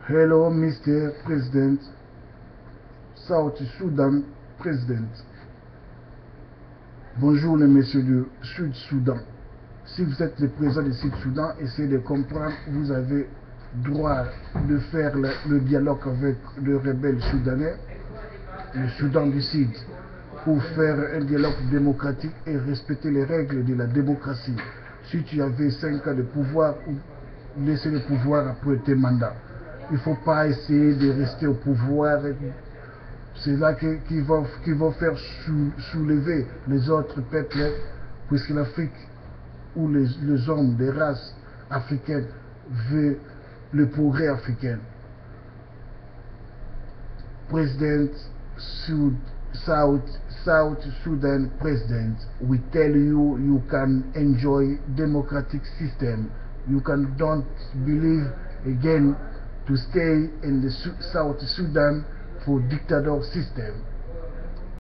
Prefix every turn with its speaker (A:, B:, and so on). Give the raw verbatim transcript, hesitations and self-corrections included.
A: Hello, Mister President, South Sudan President. Bonjour les messieurs du Sud-Soudan. Si vous êtes le président du Sud-Soudan, essayez de comprendre, vous avez droit de faire le, le dialogue avec le rebelle soudanais, le Soudan du Sud, pour faire un dialogue démocratique et respecter les règles de la démocratie. Si tu avais cinq ans de pouvoir, laisser le pouvoir après tes mandats. Il ne faut pas essayer de rester au pouvoir. C'est là qu'ils vont, qui vont faire sou, soulever les autres peuples, puisque l'Afrique ou les, les hommes des races africaines veulent le progrès africain. President Sud, South, South Sudan President, we tell you you can enjoy democratic system. You can don't believe again to stay in the South Sudan for dictator system.